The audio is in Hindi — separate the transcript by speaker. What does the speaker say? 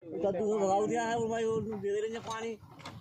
Speaker 1: कद्दू भगाऊ दिया है वो भाई, वो दे दे रहे हैं पानी।